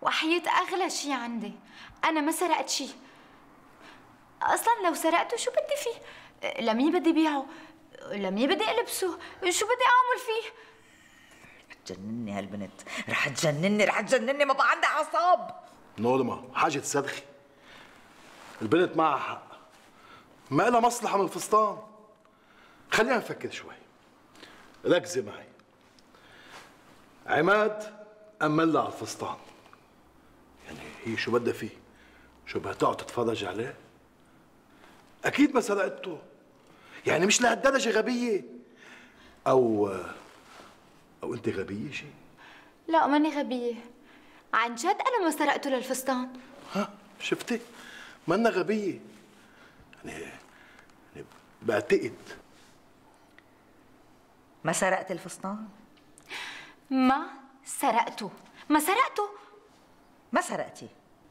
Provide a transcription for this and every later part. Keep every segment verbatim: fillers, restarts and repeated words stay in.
وحياة أغلى شي عندي. أنا ما سرقت شي أصلاً. لو سرقته شو بدي فيه؟ لمين بدي بيعه؟ لمين بدي ألبسه؟ شو بدي أعمل فيه؟ رح تجنني هالبنت، رح تجنني رح تجنني، ما بقى عندها أعصاب. نورما حاجة تصرخي. البنت معها حق، ما لها مصلحة من الفستان. خلينا نفكر شوي، ركزي معي. عماد أمن لها على الفستان، يعني هي شو بدها فيه؟ شو بدها تقعد تتفرج عليه؟ أكيد ما سرقته، يعني مش لهالدرجة غبية. أو أو أنت غبية شي؟ لا ماني غبية، عن جد أنا ما سرقته للفستان. ها شفتي؟ منا غبية، يعني يعني بعتقد. ما سرقت الفستان؟ ما سرقته، ما سرقته. ما سرقتي.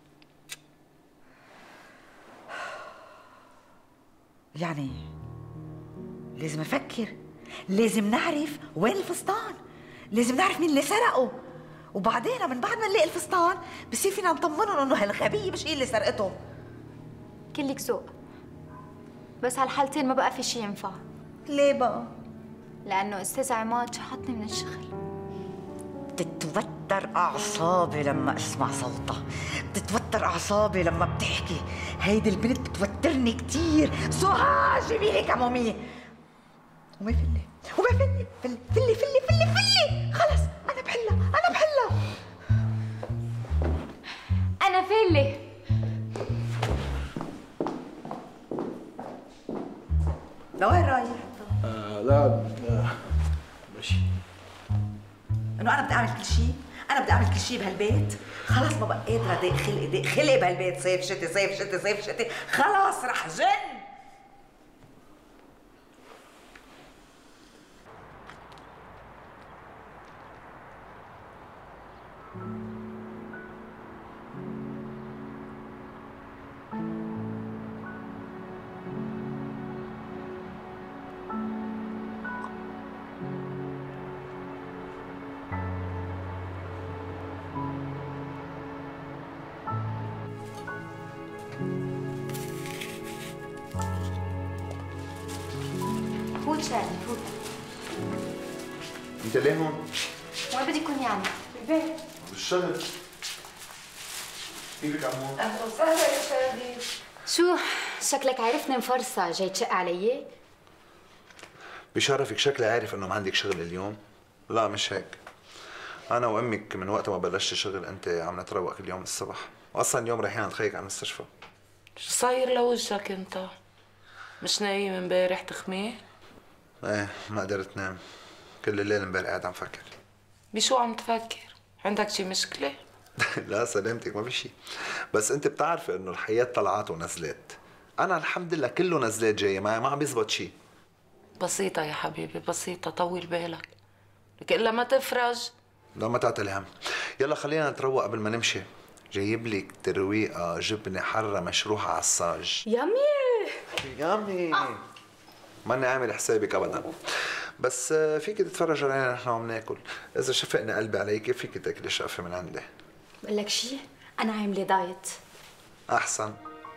يعني لازم نفكر، لازم نعرف وين الفستان، لازم نعرف مين اللي سرقه، وبعدين من بعد ما نلاقي الفستان بصير فينا نطمنهم انه هالغبية مش هي اللي سرقته. كلك ذوق، بس هالحالتين ما بقى في شي ينفع. ليه بقى؟ لأنه أستاذ عماد شحطني من الشغل. بتتوتر أعصابي لما أسمع صوتها، بتتوتر أعصابي لما بتحكي. هيدي البنت بتوترني كتير. سهى جيبي لي كمومية. وما فلي وما فلي فلي فلي فلي فلي فلي خلص أنا بحلها أنا بحلها أنا فلي. لوين رايح؟ آه لا آه ماشي. إنه أنا بدي أعمل كل شيء، أنا بدي أعمل كل شيء بهالبيت. خلص ما بقى قادرة ضيق خلقي ضيق خلقي بهالبيت. صيف شتي صيف شتي صيف شتي، خلص رح جن. فوت شادي فوت. انت ليه هون؟ وين بدي يكون يعني؟ بالبيت. بالشغل. كيفك عمو؟ اهلا وسهلا يا شادي. شو شكلك عرفني مفرصة جاي تشق علي؟ بشرفك شكلي عارف انه ما عندك شغل اليوم؟ لا مش هيك. انا وامك من وقت ما بلشت شغل انت عم نتروق كل يوم الصبح، واصلا اليوم رايحين نتخيك على المستشفى. شو صاير لوجهك انت؟ مش نايم امبارح تخمي؟ ايه ما قدرت نام، كل الليل امبارح قاعد عم فكر. بشو عم تفكر؟ عندك شي مشكلة؟ لا سلامتك ما في شيء، بس انت بتعرفي انه الحياة طلعات ونزلات. انا الحمد لله كله نزلات جايه معي، ما عم بيزبط شيء. بسيطة يا حبيبي بسيطة، طول بالك، لك الا ما تفرج. لا ما تعطي الهم. يلا خلينا نتروق قبل ما نمشي. جايب لك ترويقه جبنه حره مشروحه على الصاج. يامي يامي. آه. ماني عامل حسابك ابدا، بس فيك تتفرج علينا نحن عم ناكل. اذا شفقنا قلبي عليك فيك تاكلي شقفه من عندي. بقول لك شيء، انا عامله دايت. احسن.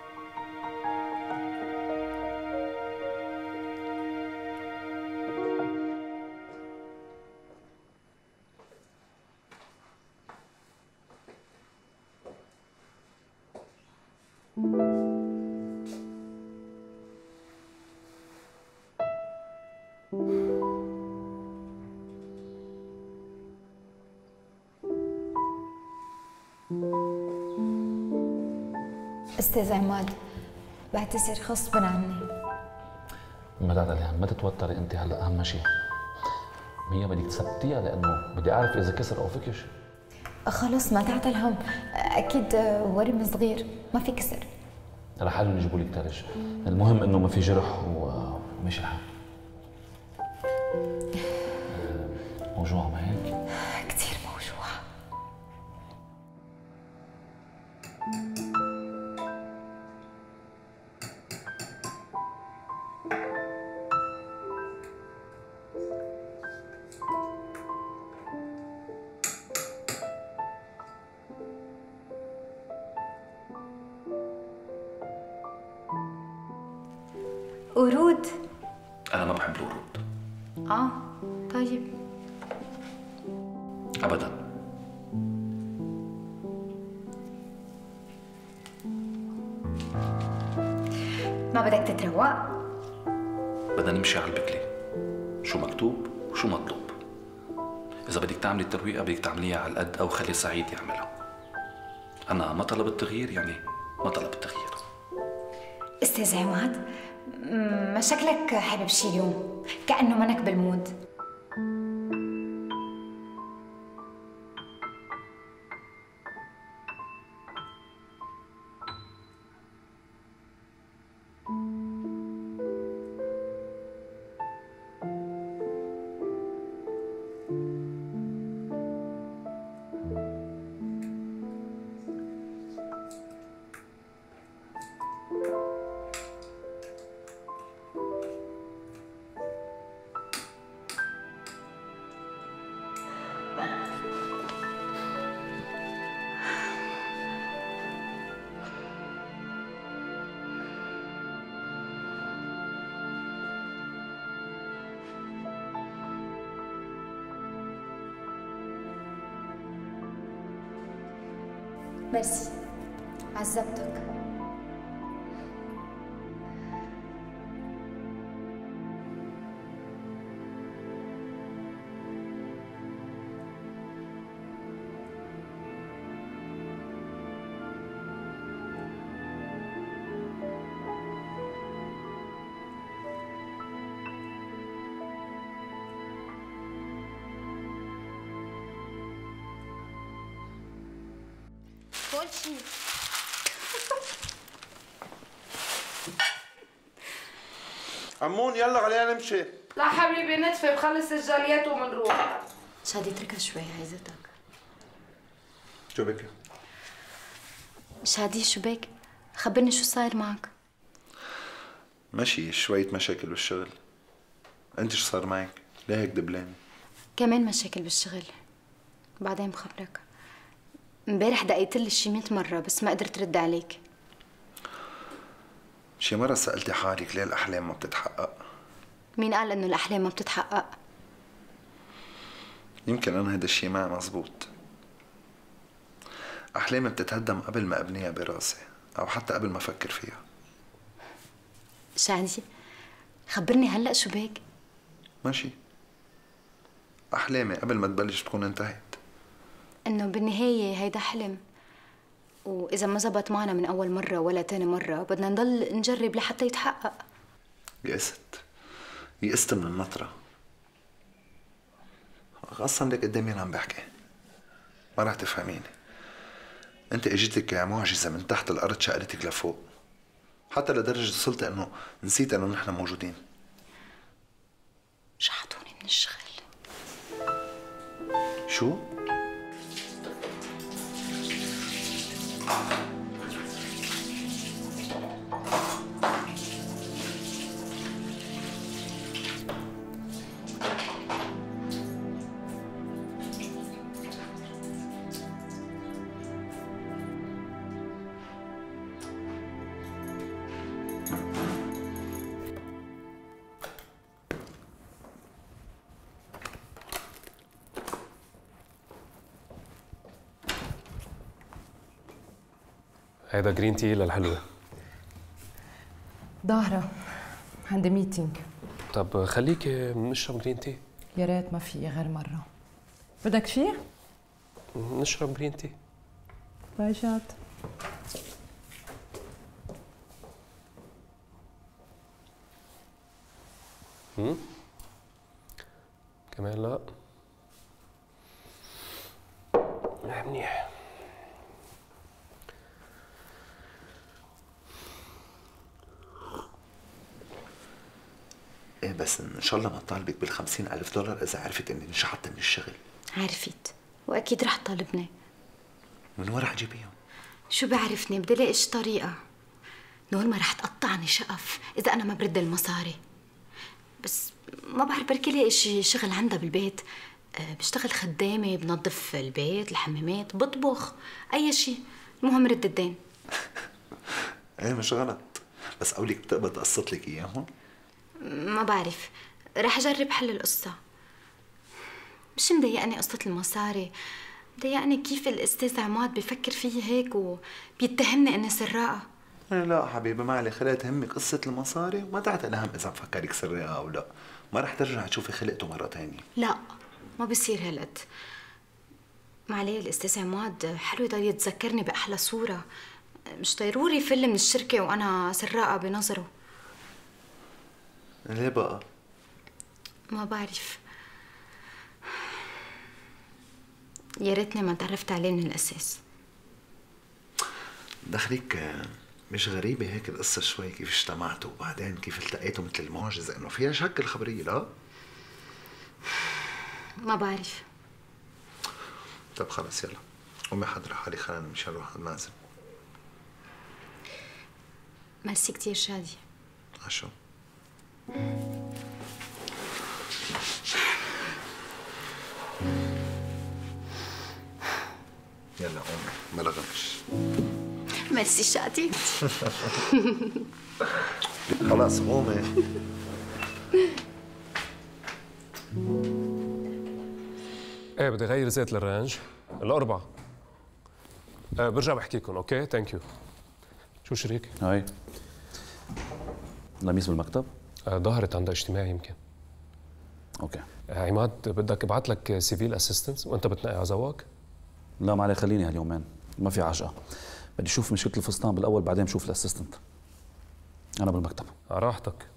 استاذ عماد بعتذر غصبا عني. ما تعطي الهم، ما تتوتري انت هلا. اهم شيء هي بدك تثبتيها لانه بدي اعرف اذا كسر او فكش. خلص ما تعطي الهم، اكيد ورم صغير ما في كسر. رح حاولوا يجيبوا لك ترج، المهم انه ما في جرح وماشي الحال. موجوعة ما هيك؟ كثير موجوعة. قرود؟ انا ما بحب الورود. اه طيب. ابدا. ما بدك تتروق؟ بدنا نمشي على البكلي، شو مكتوب وشو مطلوب. اذا بدك تعملي الترويقه بدك تعمليها على القد او خلي سعيد يعملها. انا ما طلبت تغيير يعني ما طلبت تغيير. استاذ عماد، ما شكلك حابب شي اليوم، كأنه منك بالمود. ميرسي، عذبتك. كل شيء. عمون يلا خلينا نمشي. لا حبيبي ندفي بخلص الجاليات ومنروح. شادي اتركها شوي عايزتك. شو بك؟ شادي شو بك؟ خبرني شو صاير معك. ماشي شوية مشاكل بالشغل. انت شو صار معك؟ ليه هيك دبلانة؟ كمان مشاكل بالشغل. بعدين بخبرك. امبارح دقيت لي شي مية مرة بس ما قدرت رد عليك. شي مرة سألتي حالك ليه الأحلام ما بتتحقق؟ مين قال إنه الأحلام ما بتتحقق؟ يمكن أنا هيدا الشي معي مزبوط. أحلامي بتتهدم قبل ما أبنيها براسي أو حتى قبل ما أفكر فيها. شادي خبرني هلأ شو بك؟ ماشي. أحلامي قبل ما تبلش تكون انتهت. إنه بالنهاية هيدا حلم، وإذا ما زبط معنا من أول مرة ولا تاني مرة بدنا نضل نجرب لحتى يتحقق. يئست يئست من النطرة. أصلا لك قدامي أنا عم بحكي ما رح تفهميني. أنت اجيتك معجزة من تحت الأرض شقلتك لفوق، حتى لدرجة وصلت إنه نسيت إنه نحن موجودين. شحطوني من الشغل. شو؟ هيدا جرين تي للحلوة. ظاهرة عندي ميتينج. طب خليكي نشرب جرين تي. يا ريت ما في غير مرة. بدك فيه؟ نشرب جرين تي. باي شات. هم؟ كمان لا. منيح. ايه بس ان شاء الله ما تطالبك بالخمسين ألف دولار إذا عرفت إني انشحطت من الشغل. عرفت وأكيد رح تطالبني. من وين رح تجيبيهم؟ شو بعرفني بدي الاقي إيش طريقة. نور ما رح تقطعني شقف إذا أنا ما برد المصاري. بس ما بعرف بركي لاقي شي شغل عندها بالبيت. أه بشتغل خدامة، بنظف البيت، الحمامات، بطبخ، أي شي، المهم رد الدين. ايه مش غلط، بس قولك بتقبض تقسط لك اياهم؟ ما بعرف، رح أجرب حل القصة. مش مضايقني قصة المصاري، مضايقني كيف الأستاذ عماد بفكر فيي هيك وبيتهمني إني سراقة. لا حبيبي ما علي، خليها تهمك قصة المصاري وما تعتل هم إذا مفكرك سراقة أو لا. ما رح ترجع تشوفي خلقته مرة تانية. لا ما بصير هالقد. ما عليه الأستاذ عماد حلو يضل يتذكرني بأحلى صورة، مش ضروري فل من الشركة وأنا سراقة بنظره. ليه بقى؟ ما بعرف، يا ريتني ما تعرفت عليه من الأساس. دخلك مش غريبة هيك القصة شوي كيف اجتمعتوا وبعدين كيف التقيتوا مثل المعجزة، إنه فيها شك الخبرية لا؟ ما بعرف. طب خلص يلا قومي حضري حالي، خلينا نمشي نروح على المنزل. ميرسي كتير شادي. عشو؟ يلا قومي بلا غبش. ميرسي شادي. خلاص قومي. ايه بدي غير زيت للرانج الأربعة. آه برجع بحكيكم. اوكي ثانك يو. شو شريك؟ هاي لميس بالمكتب؟ آه ظهرت عندها اجتماع يمكن. اوكي. آه عماد بدك ابعث لك سيفيل اسيستنس وانت بتنقي عزواك؟ لا ما عليه، خليني هاليومين ما في عجقه. بدي اشوف مشكله الفستان بالاول بعدين بشوف الاسيستنت. انا بالمكتب. على راحتك.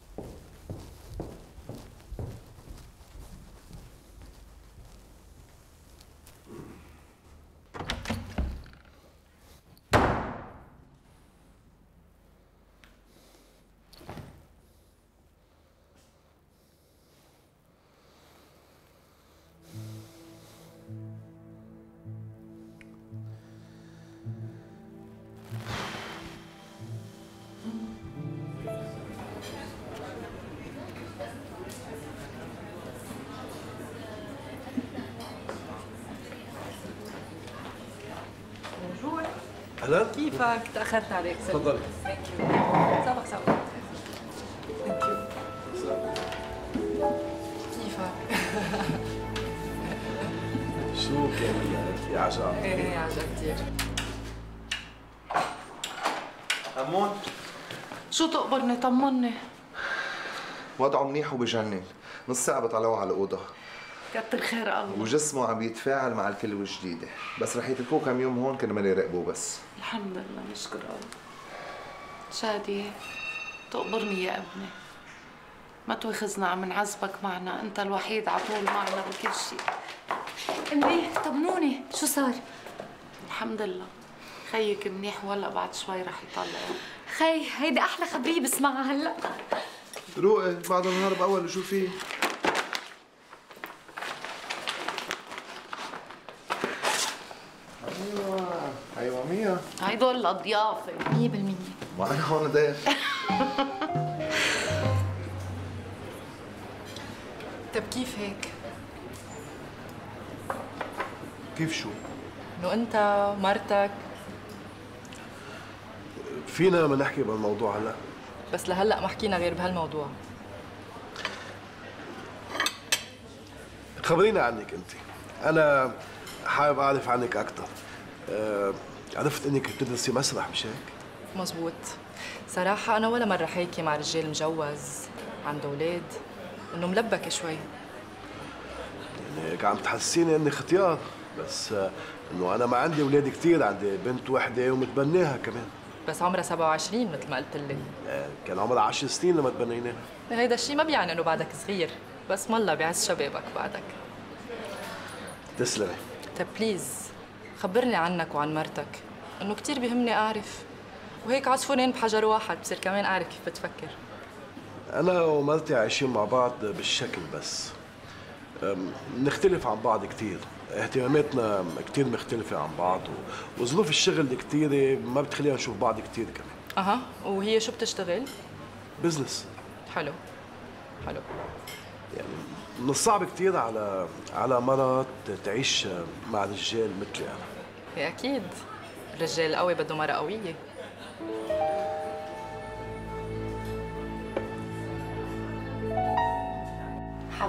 اهلا. كيفك؟ تأخرت عليك. تفضلي. سبق سبق. كيفك؟ شو كان في عجب؟ ايه عجب كثير. أمون شو تقبرني؟ طمني. وضعه منيح وبجنن، نص ساعة بطلعوه على الأوضة كتر خير الله. وجسمه عم يتفاعل مع الكلوة الجديدة، بس رح يتركوه كم يوم هون كرمال يراقبوه بس. الحمد لله نشكر الله. شادي تقبرني يا ابني، ما تواخذنا عم نعذبك معنا، انت الوحيد على طول معنا بكل شيء. امي طمنوني شو صار؟ الحمد لله خيك منيح ولا بعد شوي رح يطلعوا. خي هيدي احلى خبريه بسمعها هلا. روقي بعد النهار بأول شو فيه؟ ايوه ايوه مية. هيدول الضيافه. مية بالمية. ما انا هون ضيف. طيب كيف هيك؟ كيف شو؟ انه انت ومرتك فينا ما نحكي بالموضوع هلا؟ بس لهلا ما حكينا غير بهالموضوع. خبرينا عنك انت. انا حابب اعرف عنك اكثر. أه عرفت انك بتدرسي مسرح مش هيك؟ مزبوط. صراحة أنا ولا مرة حاكي مع رجال مجوز عنده أولاد إنه ملبكة شوي. يعني هيك عم تحسسيني اني ختيار، بس آه، انه انا ما عندي اولاد كثير، عندي بنت وحده ومتبناها كمان. بس عمرها سبعة وعشرين مثل ما قلت لي. آه، كان عمرها عشر سنين لما تبنيناها. هيدا الشيء ما بيعني إنه بعدك صغير، بس مالله بعز شبابك بعدك. تسلمي. طيب بليز خبرني عنك وعن مرتك، إنه كثير بيهمني أعرف، وهيك عصفورين بحجر واحد بصير كمان أعرف كيف بتفكر. انا ومرتي عايشين مع بعض بالشكل بس. أم، نختلف عن بعض كثير، اهتماماتنا كثير مختلفة عن بعض و- وظروف الشغل كثيرة ما بتخلينا نشوف بعض كثير كمان. أها، وهي شو بتشتغل؟ بزنس. حلو حلو. يعني من الصعب كثير على على مرة تعيش مع رجال مثلي أنا. إيه أكيد، الرجال القوي بده مرة قوية.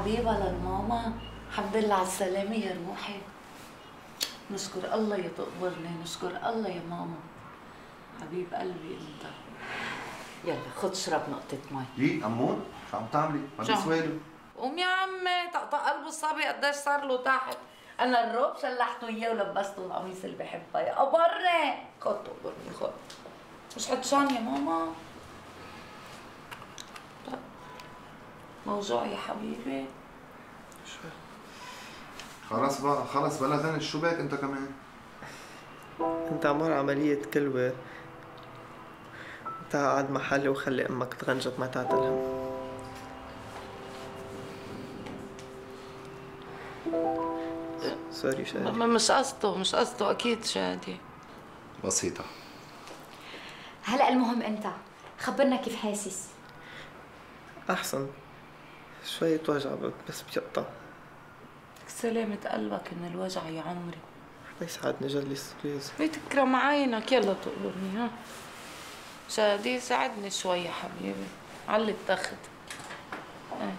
حبيبة للماما. الحمد لله على السلامة يا روحي. نشكر الله يا تقبرني، نشكر الله يا ماما. حبيب قلبي انت. يلا خد اشرب نقطة مي. ليه أمون؟ شو عم تعملي؟ ما بيسوالوا. قوم يا عمي، طقطق قلبه الصبي قديش صار له تحت. أنا الروب شلحته إياه ولبسته القميص اللي بحبها. يا قبرني. خد تقبرني خد. مش عطشان يا ماما؟ طيب. موجوع يا حبيبي؟ شو؟ خلص بقى خلص بلا غنش، شو بك أنت كمان؟ أنت عمار عملية كلوة. أنت قعد محلي وخلي أمك تغنجك ما تعتلهم. سوري شادي. مش قصده مش قصده أكيد شادي. بسيطة. هلا المهم انت خبرنا كيف حاسس. أحسن شوية وجع بس بيقطع. سلامة قلبك من الوجع يا عمري. يسعدني جلس بليز. بتكرم عينك. يلا تقبرني ها شادي. ساعدني شوي يا حبيبي. علي التخت. ايه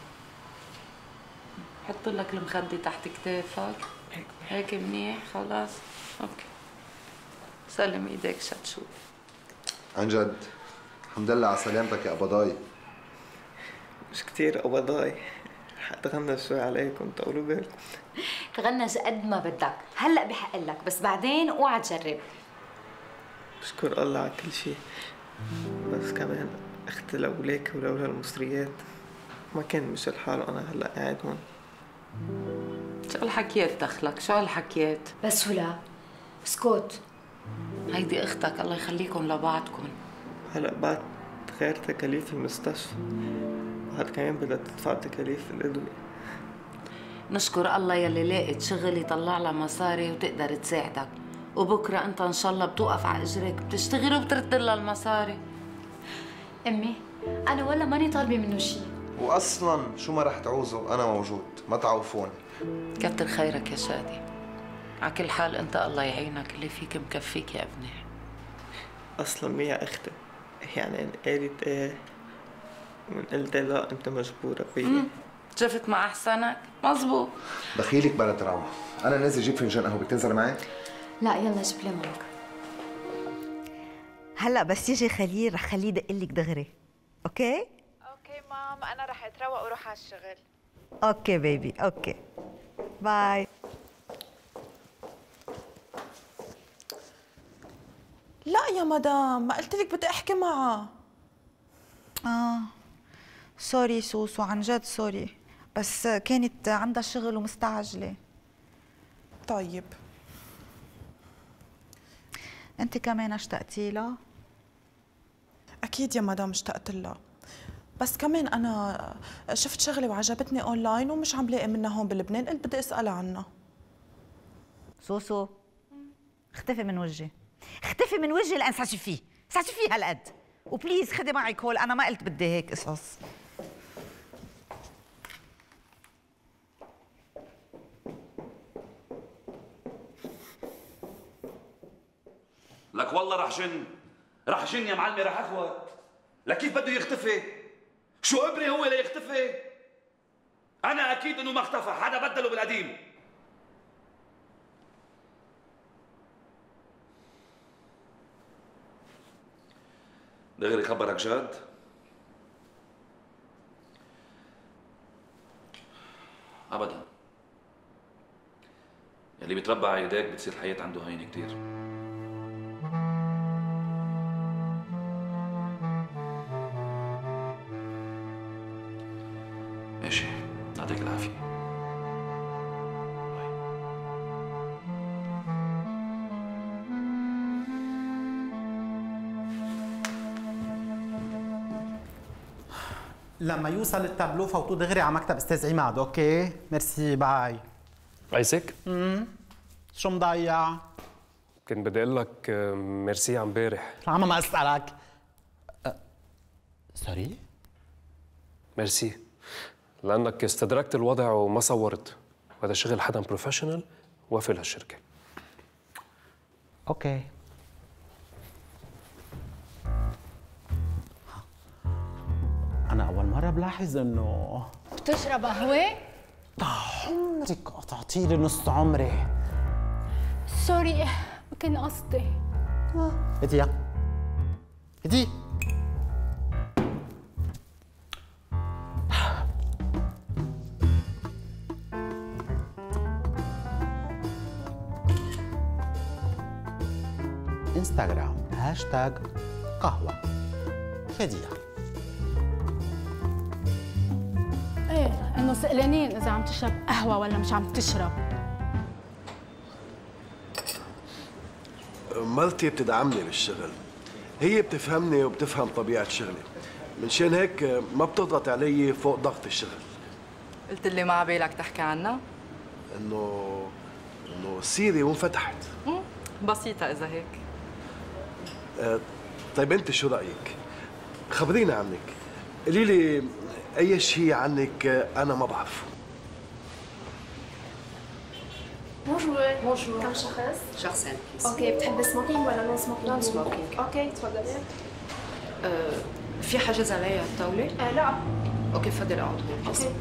حط لك المخدة تحت كتافك هيك هيك منيح. خلاص اوكي. سلم ايديك شتشوف. عن جد الحمد لله على سلامتك يا قبضاي. مش كتير قبضاي. حتغنى شوي عليكم طولوا بالكم. تغنج قد ما بدك، هلا بحق لك بس بعدين اوعى تجرب. بشكر الله على كل شيء، بس كمان اختي لولاك ولولا المصريات ما كان مش الحال وانا هلا قاعد هون. شو هالحكيات دخلك؟ شو هالحكيات؟ بس ولا اسكت. هيدي اختك الله يخليكم لبعضكم. هلا بعد غير تكاليف المستشفى بعد كمان بدها تدفع تكاليف الادويه. نشكر الله يلي لاقت شغل يطلع لها مصاري وتقدر تساعدك، وبكره انت ان شاء الله بتوقف على اجريك بتشتغل وبترد لها المصاري. امي انا ولا ماني طالبه منه شيء، واصلا شو ما رح تعوزوا انا موجود، ما تعوفوني. كتر خيرك يا شادي. على كل حال انت الله يعينك، اللي فيك مكفيك يا ابني. اصلا مية اختي يعني ان قالت ايه من قلت لا انت مجبوره فيي. شفت مع احسنك؟ مزبوط. دخيلك بلا تراوح. انا نازل جيب فنجان قهوه، بتنزل معي؟ لا يلا جيب لي معك. هلا بس يجي خليل رح خليه يدق لك دغري. اوكي؟ اوكي مام، انا رح اتروق واروح على الشغل. اوكي بيبي اوكي باي. لا يا مدام، ما قلت لك بدي احكي معها. اه سوري سوسو، عن جد سوري، بس كانت عندها شغل ومستعجله. طيب انت كمان اشتقتي لها؟ اكيد يا مدام اشتقت لها، بس كمان انا شفت شغله وعجبتني اونلاين ومش عم لاقي منها هون بلبنان، قلت بدي اسالها عنها. سوسو اختفي من وجهي، اختفي من وجهي لان ساتشفي ساتشفي هالقد، وبليز خدي معي كول، انا ما قلت بدي هيك قصص. لك والله رح جن رح جن يا معلمي، رح اخوت. لك كيف بده يختفي؟ شو ابري هو ليختفي؟ انا اكيد انه ما اختفى، حدا بدله بالقديم. دغري خبرك جاد؟ ابدا. يلي بيتربى على ايديك بتصير الحياة عنده هينة كتير. ماشي، يعطيك العافية. باي. لما يوصل التابلو فوتوا دغري على مكتب استاذ عماد. اوكي ميرسي باي. عايزك؟ امم شو مضيع؟ كنت بدي اقول لك ميرسي على امبارح. عم ما اسالك. أه. سوري؟ ميرسي لانك استدركت الوضع وما صورت، وهذا شغل حدا بروفيشنال وافي لهالشركه. اوكي. أنا أول مرة بلاحظ إنه تشرب قهوة؟ عمرك قطعتي لي نص عمري. سوري ما كان قصدي. هدي يا هدي. انستغرام هاشتاج قهوة هدية. ايه انه سألانين اذا عم تشرب قهوة ولا مش عم تشرب. مرتي بتدعمني بالشغل، هي بتفهمني وبتفهم طبيعة شغلي، منشان هيك ما بتضغط علي فوق ضغط الشغل. قلت لي ما عبالك تحكي عنها؟ انه انه سيري وانفتحت. بسيطة إذا هيك. أه طيب انت شو رأيك؟ خبرينا عنك، قولي لي اي شيء عنك انا ما بعرفه. بونجور. بونجور. كم شخص؟ شخصين. اوكي، بتحب سموكينج ولا نون سموكينج؟ نون سموكينج. اوكي، تفضلي. أه في حاجز عليا الطاولة؟ آه لا. اوكي تفضلي اقعد هون. اوكي.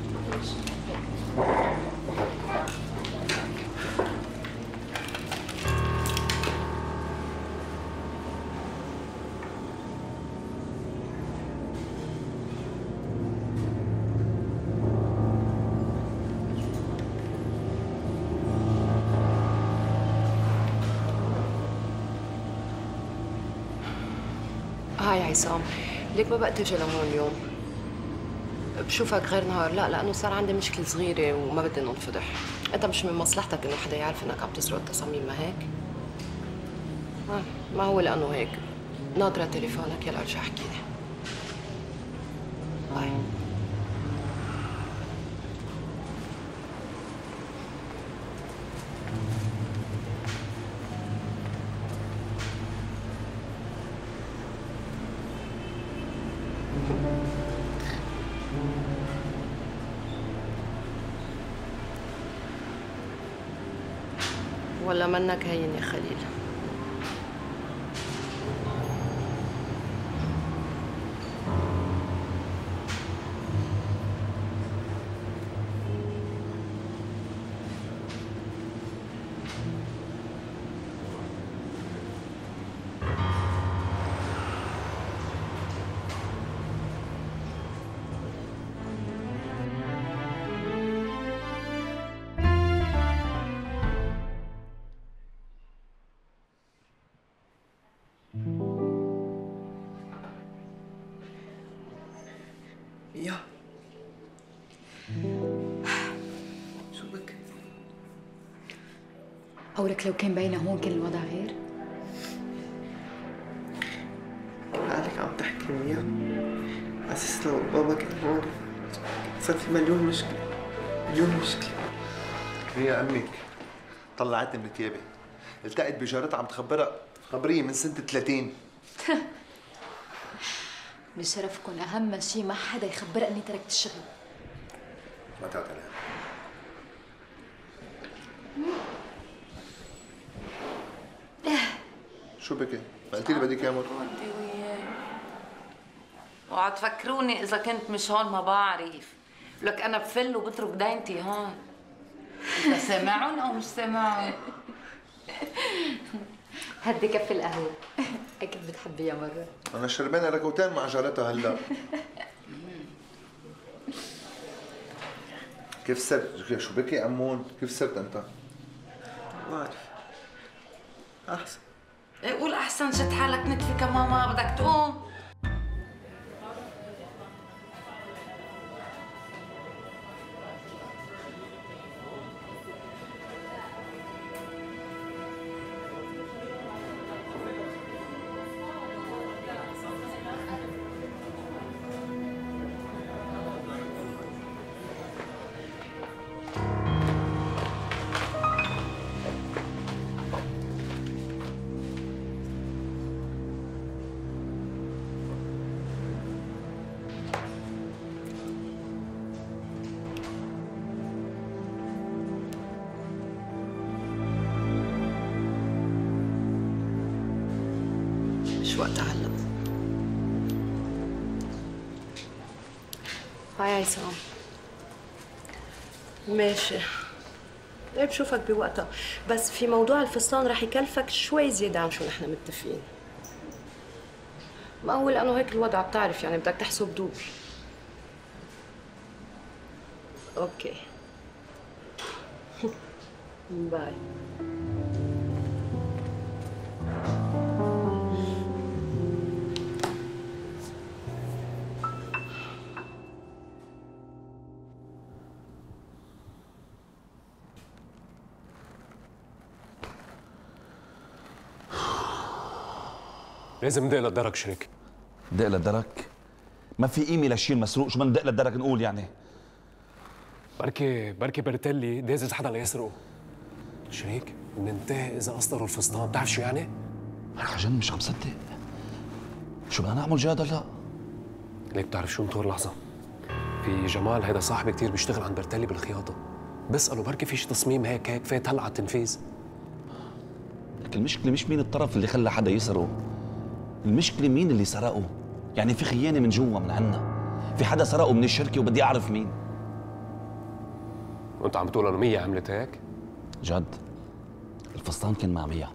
هاي عصام، ليك ما بقى تجي لهون اليوم. بشوفك غير نهار، لا لأنه صار عندي مشكلة صغيرة وما بدي إنه انفضح. أنت مش من مصلحتك إنه حدا يعرف إنك عم تسرق التصاميم، ما هيك؟ ما, ما هو لأنه هيك. ناطرة تليفونك، يلا ارجع احكي لي. باي. ولا منك هين يا خليل؟ يا شو بك؟ قولك لو كان باينة هون كان الوضع غير؟ قالك عم تحكي وياه على اساس لو بابا كان هون صار في مليون مشكلة، مليون مشكلة. هي امك طلعتني من ثيابي، التقيت بجارتها عم تخبرها خبريه من سنة ثلاثين. من شرفكم أهم شيء ما حدا يخبرها إني تركت الشغل. ما تعت عليها. شو بكي؟ ما قلتي لي بدك اياه مرة؟ انت وياي. اوعى تفكروني إذا كنت مش هون ما بعرف. لك أنا بفل وبترك داينتي هون. أنت سامعهم أو مش سامعهم؟ هدي كف القهوة. أكيد بتحبيها مرة. أنا شربانة ركوتين مع جارتها هلا. كيف صرت؟ شو بكي أمون؟ كيف صرت أنت؟ ما بعرف. أحسن. إيه قول أحسن، شد حالك نتفي كمان ما بدك تقوم. مش وقتها هلا. هاي عصام، ماشي. ايه بشوفك بوقتها، بس في موضوع الفستان رح يكلفك شوي زيادة عن شو نحن متفقين. ما هو لأنه هيك الوضع بتعرف، يعني بدك تحسب دوبل. اوكي. باي. لازم ندق للدرك شريك. ندق للدرك؟ ما في قيمه لشيء مسروق، شو بدنا ندق للدرك نقول يعني؟ بركي بركي برتلي دازز حدا ليسرقه. شريك بننتهي اذا قصروا الفستان، بتعرف شو يعني؟ انا عجن مش عم صدق. شو بدنا نعمل جاد هلا؟ ليك بتعرف شو انطر لحظه؟ في جمال هيدا صاحبي كثير بيشتغل عند برتلي بالخياطه، بسأله بركي في شي تصميم هيك هيك فات هلا على التنفيذ. لك المشكله مش مين الطرف اللي خلى حدا يسرقه، المشكله مين اللي سرقه. يعني في خيانه من جوا من عنا، في حدا سرقه من الشركه وبدي اعرف مين. وانت عم بتقول انه مية عملت هيك؟ جد الفستان كان مع مية.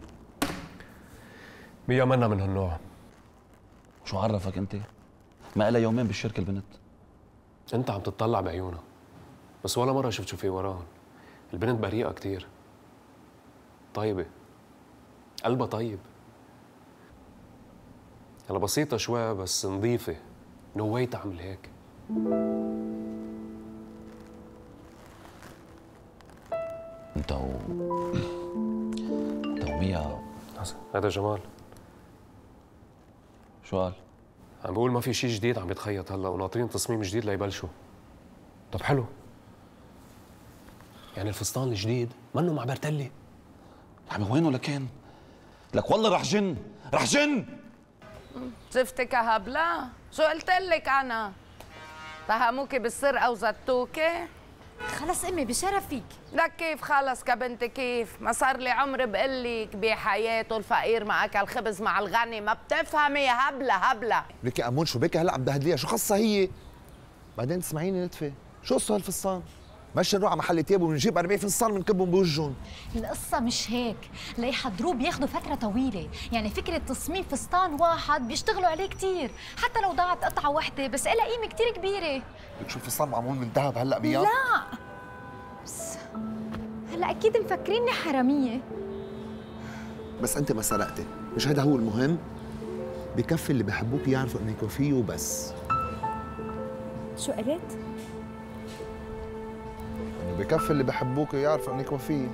مية منا من هالنوع. شو عرفك انت؟ ما لها يومين بالشركه البنت. انت عم تطلع بعيونها، بس ولا مره شفت شو في وراهم. البنت بريئه كثير، طيبه، قلبها طيب. هلا بسيطه شوي بس نظيفه. نو واي تعمل هيك. انت و انت ومية. هذا جمال. شو قال؟ عم بقول ما في شيء جديد عم يتخيط هلا، وناطرين تصميم جديد ليبلشوا. طب حلو. يعني الفستان الجديد منه مع برتلي؟ عمي وينه لكان؟ لك والله رح جن، رح جن. شفتك يا هبلة؟ شو قلت لك انا؟ اتهموكي بالسرقة وزتوكي؟ خلص امي بشرفك. لك كيف خلص كبنتي كيف؟ ما صار لي عمر بقلك بحياته الفقير ما اكل خبز مع الغني، ما بتفهمي يا هبلة هبلة. ليكي امون شو بك هلا عم تبهدليها، شو خصها هي؟ بعدين تسمعيني نتفه، شو قصة هالفستان؟ مشي نروح على محل تياب ونجيب أربعين فستان بنكبهم بوجهن. القصة مش هيك، ليحضروه بياخدوا فترة طويلة، يعني فكرة تصميم فستان واحد بيشتغلوا عليه كتير، حتى لو ضاعت قطعة واحدة بس إلها قيمة كتير كبيرة. لك شو الفستان معمول من ذهب هلا بياض؟ لا بس هلا أكيد مفكريني حرامية. بس أنت ما سرقتي، مش هذا هو المهم؟ بكفي اللي بحبوك يعرفوا إنك وفيه وبس. شو قلت؟ بكفي اللي بحبوك يعرفوا انك وفيه.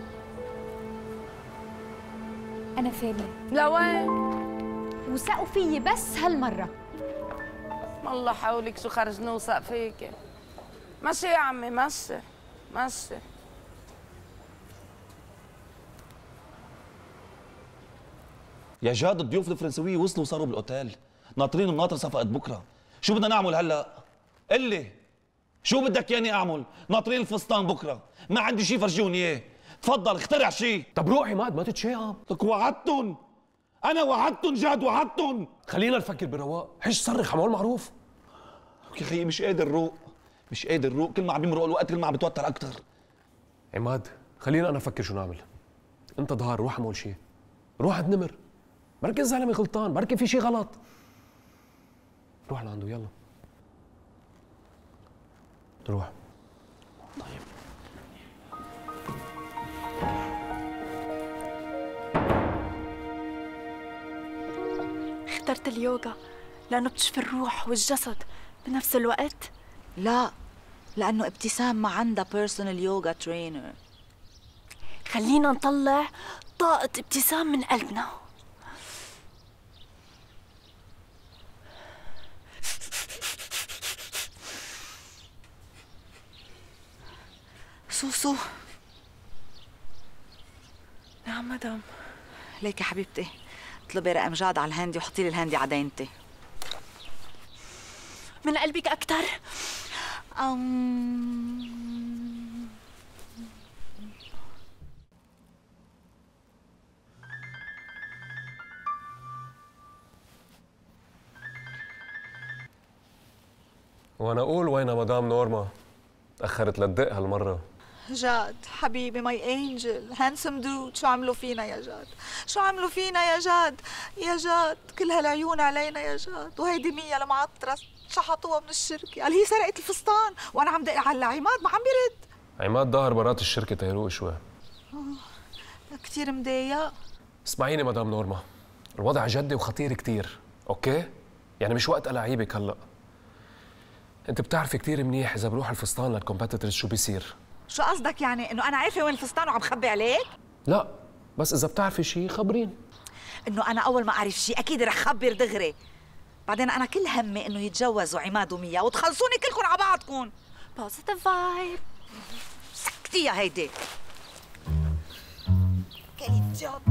انا فاهمه. لوين؟ وثقوا فيي بس هالمره. الله حولك شو خرج نوثق فيكي. مشي يا عمي مشي مشي. يا جاد الضيوف الفرنسويه وصلوا وصاروا بالاوتيل، ناطرين مناطر صفقة بكره. شو بدنا نعمل هلا؟ قل لي شو بدك ياني اعمل؟ ناطرين الفستان بكره، ما عندي شيء فرجوني اياه، تفضل اخترع شيء. طب روحي ماد ما تتشائم. لك وعدتن، انا وعدتن جاد وعدتن. خلينا نفكر برواق، حش صرخ عمول معروف. يا خيي مش قادر روق، مش قادر روق، كل ما عم بيمرق الوقت كل ما عم بتوتر اكثر. عماد خلينا انا افكر شو نعمل. انت ظهر روح اعمل شيء، روح عند نمر، بركي الزلمه غلطان، بركي في شيء غلط. روح لعنده يلا. روح. طيب اخترت اليوغا لأنه بتشفي الروح والجسد بنفس الوقت؟ لا، لأنه ابتسام ما عندها بيرسونال يوغا ترينر. خلينا نطلع طاقة ابتسام من قلبنا. سوسو. نعم مدام. ليك يا حبيبتي، اطلبي رقم جاد على الهاندي وحطي لي الهاندي على دينتي. من قلبك أكتر؟ أم... وانا اقول وين مدام نورما؟ تأخرت لتدق هالمرة. جاد حبيبي ماي انجل هانسم دود، شو عملوا فينا يا جاد؟ شو عملوا فينا يا جاد؟ يا جاد كل هالعيون علينا يا جاد، وهيدي مية المعطرة شحطوها من الشركة، قال هي سرقت الفستان وانا عم دق على عماد ما عم بيرد. عماد ظهر برات الشركة تيروق شوي. آه كثير مضايق. اسمعيني مدام نورما، الوضع جدي وخطير كتير، اوكي؟ يعني مش وقت ألاعيبك هلا. انت بتعرفي كتير منيح اذا بروح الفستان للكومبيتيتورز شو بيصير. شو قصدك يعني انه انا عارفه وين الفستان وعم خبي عليك؟ لا بس اذا بتعرفي شيء خبرين. انه انا اول ما اعرف شيء اكيد رح خبر دغري. بعدين انا كل همي انه يتجوزوا عماد وميا وتخلصوني كلكم على بعضكم. بوزيتيف فايب. سكتي يا هيدي. كلمة جاب.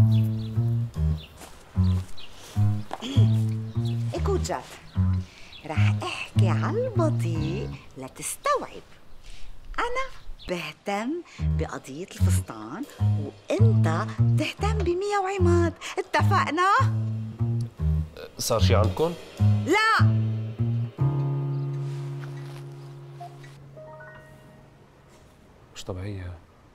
اكو جاد، رح احكي على البطيء لتستوعب. انا بهتم بقضية الفستان وانت بتهتم بميا وعماد، اتفقنا؟ صار شي عندكم؟ لا. مش طبيعية.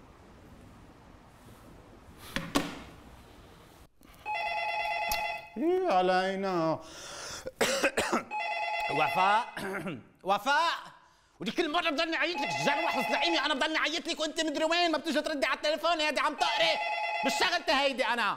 ايه علينا. وفاء وفاء، ودي كل مره بضلني عيط لك جروح وسلعيني، انا بضلني عيط لك وانت مدري وين ما بتيجي تردي على التليفون. هيدي عم تقري بالشغلتي هيدي. انا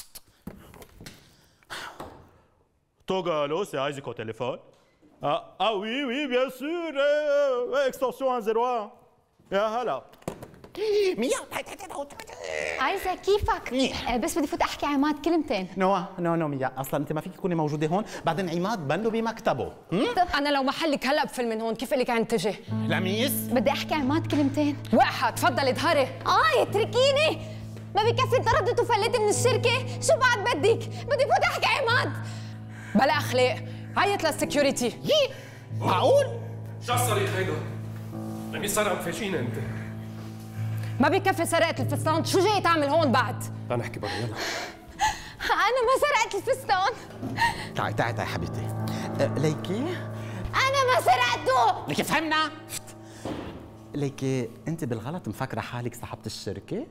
توغالو سي عايزك au téléphone. Ah, ah oui, oui, bien sûr. Euh, extension مية واحد. يا هلا. ميا عايزة كيفك؟ منيح. بس بدي فوت احكي عماد كلمتين. نو نو نو ميا، اصلا انت ما فيك تكوني موجوده هون، بعدين عماد بنه بمكتبه. انا لو محلك هلا بفل من هون، كيف لك عن تجي؟ لميس بدي احكي عماد كلمتين. وقحة تفضلي اظهري. اه اتركيني، ما بكفي تردد وفلتي من الشركة، شو بعد بدك؟ بدي فوت احكي عماد. بلا اخلاق، عيط للسكيورتي. يي معقول؟ شو الصريخ هيدا؟ لمين صار عم تفشينا انت؟ ما بكفي سرقة الفستان، شو جاي تعمل هون بعد؟ تعال نحكي برا يلا. انا ما سرقت الفستان. تعي تعي تعي حبيبتي. أه ليكي انا ما سرقته. ليكي فهمنا؟ ليكي انت بالغلط مفكره حالك صاحبة الشركة؟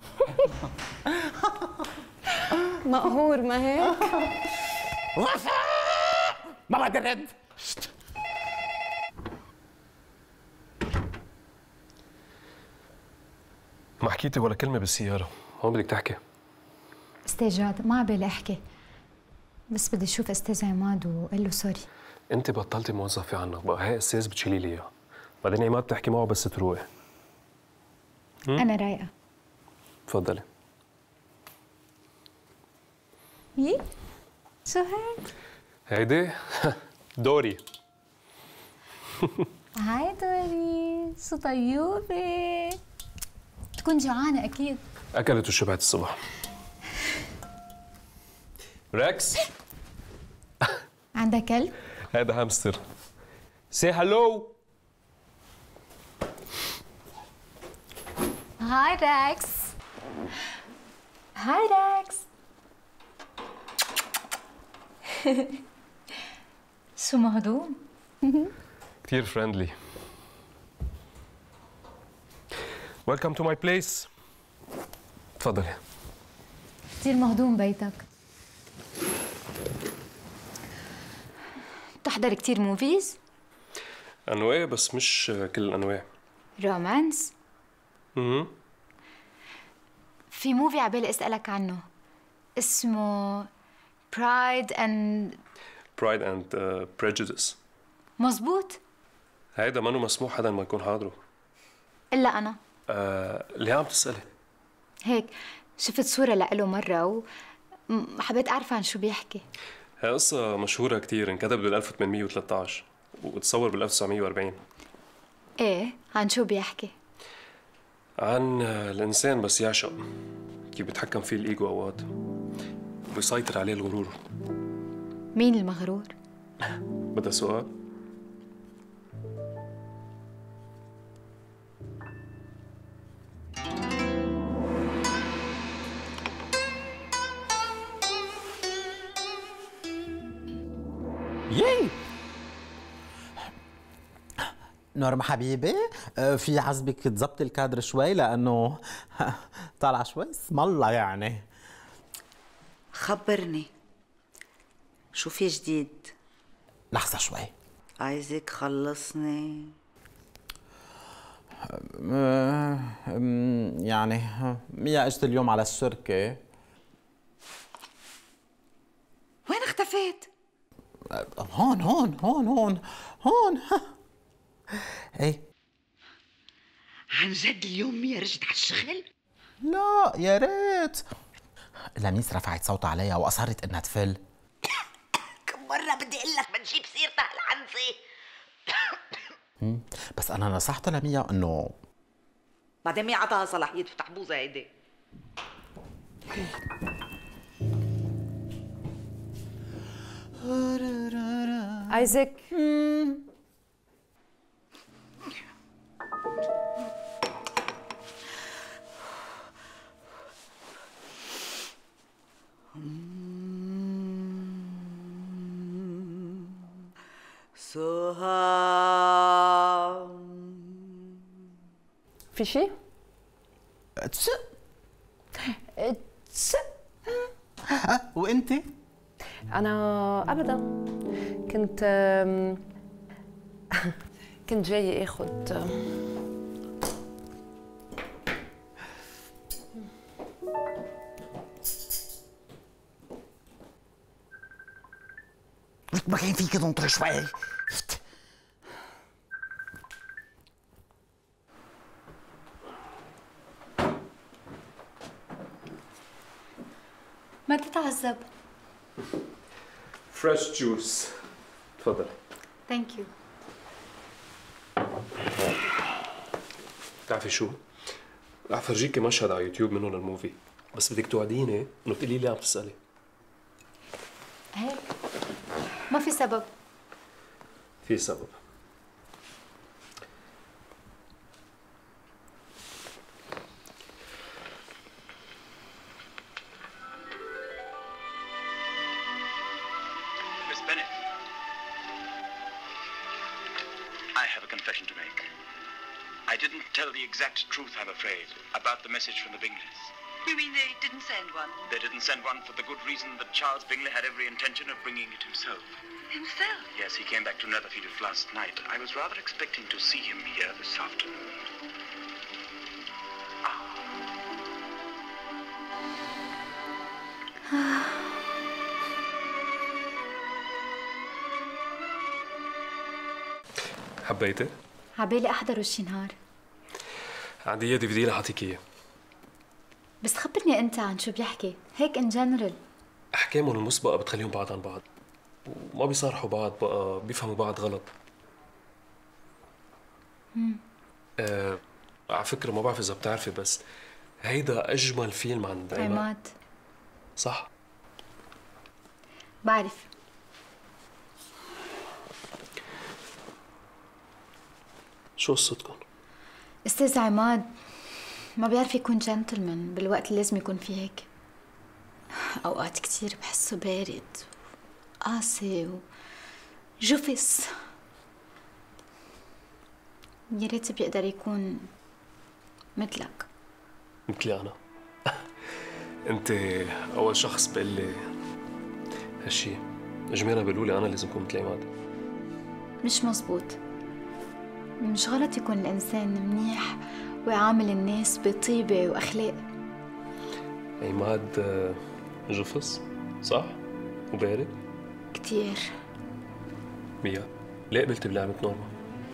مقهور ما هيك؟ وفاء ما بدي رد. ما حكيتي ولا كلمة بالسيارة، هون بدك تحكي. استاذ جاد ما عبالي احكي، بس بدي اشوف استاذ عماد وقول له سوري. انت بطلتي موظفة عنك، بقى هي استاذ بتشيلي لي اياها. بعدين عماد بتحكي معه بس تروقي. انا رايقة. تفضلي. يي شو هيك؟ هيدي دوري. هاي دوري، شو طيوبة. تكون جوعانة أكيد. أكلت وشبعت الصبح. ريكس. عندك كلب؟ هذا هامستر. سي هالو. هاي ريكس. هاي ريكس. شو مهضوم؟ كثير فريندلي. ويلكم تو ماي بليس. تفضلي. كثير مهضوم بيتك. بتحضر كثير موفيز؟ أنواع بس مش كل الأنواع. رومانس؟ اها. في موفي عبالي اسالك عنه اسمه برايد اند برايد اند بريجوديس. مزبوط. هيدا منو مسموح حدا ما يكون حاضره الا انا. آه، ليه عم تسألي؟ هيك شفت صورة لإله مرة وحبيت أعرف عن شو بيحكي. هي قصة مشهورة كتير، انكتب بال ألف وثمانمية وثلاثة عشر وتصور بال ألف وتسعمية وأربعين. إيه، عن شو بيحكي؟ عن الإنسان بس يعشق، كيف بيتحكم فيه الإيجو أوقات وبيسيطر عليه الغرور. مين المغرور؟ بدها سؤال؟ ياي نورما حبيبي، في عزبك تظبطي الكادر شوي لانه طالعه شوي اسم الله يعني. خبرني شو في جديد؟ لحظه شوي. عايزك خلصني. يعني ميا اجت اليوم على الشركه. وين اختفيت؟ هون هون هون هون هون. ايه عن جد اليوم ميا رجعت على الشغل؟ لا يا ريت. لميس رفعت صوتها عليها واصرت انها تفل. كم مرة بدي اقول لك ما تجيب سيرتها هالعنزة. بس انا نصحتها لميا انه بعدين مين عطاها صلاحية تفتح بوزة هيدي؟ ايزك سهى في شي؟ تس تس وانت؟ انا ابدا كنت كنت جاي اخذ ما كان فيك تنطر شوي. ما تتعذب. فريش جوس. تفضل. ثانك يو. بتعرفي شو؟ رح فرجيكي مشهد على يوتيوب منه للموفي، بس بدك توعديني انه تقولي لي عم تسألي. هيك ما في سبب. في سبب. Miss Bennett, I have a confession to make. I didn't tell the exact truth, I'm afraid, about the message from the Bingleys. You mean they didn't send one? They didn't send one for the good reason that Charles Bingley had every intention of bringing it himself. Himself? Yes, he came back to Netherfield last night. I was rather expecting to see him here this afternoon. حبيتي؟ عبالي احضره شي نهار. عندي اياه دي في دي رح اعطيك اياه. بس خبرني انت عن شو بيحكي، هيك ان جنرال. احكامهم المسبقه بتخليهم بعض عن بعض، وما بيصارحوا بعض بقى، بيفهموا بعض غلط. امم آه، على فكره ما بعرف اذا بتعرفي بس هيدا اجمل فيلم عند عماد. عماد صح؟ بعرف. شو قصتكم؟ استاذ عماد ما بيعرف يكون جنتلمان بالوقت اللي لازم يكون فيه هيك. اوقات كتير بحسه بارد قاسي وجفس. يا ريت بيقدر يكون مثلك. مثلي انا. انت اول شخص بقول لي هالشي. جميعنا بيقولوا لي انا لازم اكون مثل عماد. مش مزبوط. مش غلط يكون الانسان منيح ويعامل الناس بطيبه واخلاق. عماد جفص صح؟ وبارد؟ كتير. ميا ليه قبلتي بلعبة نورما؟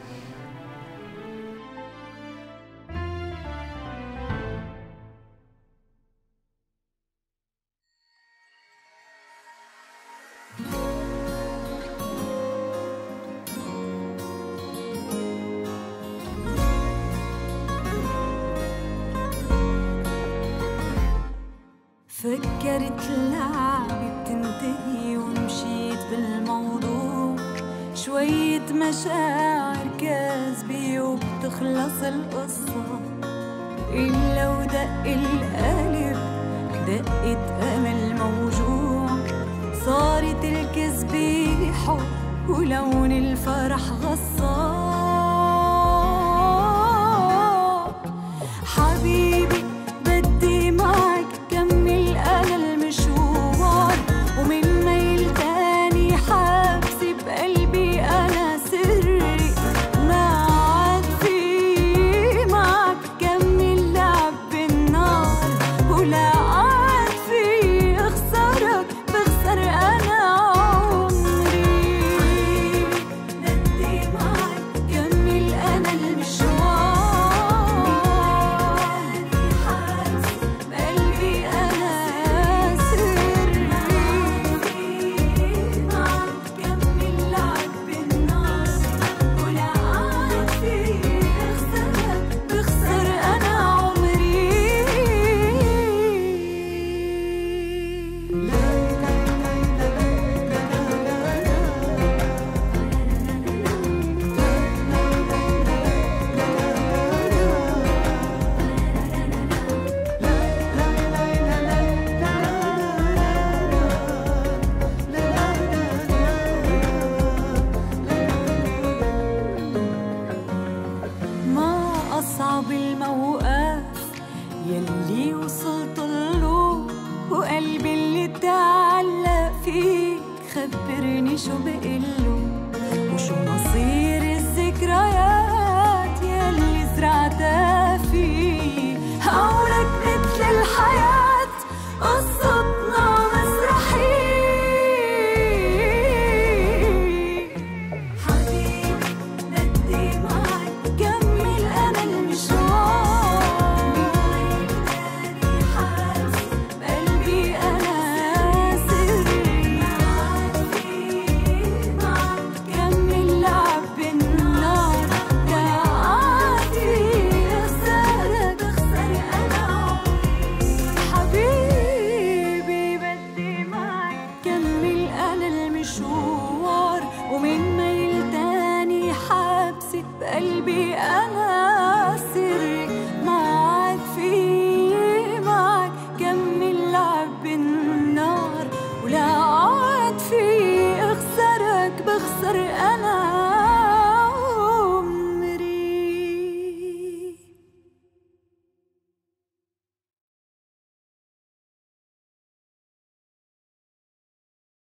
فكرت اللعبة بتنتهي ومشيت بالموضوع، شوية مشاعر كاذبة وبتخلص القصة. إلا ودق القلب دقت أمل موجوع، صارت الكذبة حب ولون الفرح غصار. أصعب الموقف يلي وصلت له وقلبي اللي تعلق فيك خبرني شو بقله وشو مصير الذكريات يلي زرعتها فيه. هولك مثل الحياة قصتنا مسرحية قلبي أنا سري معك فيه.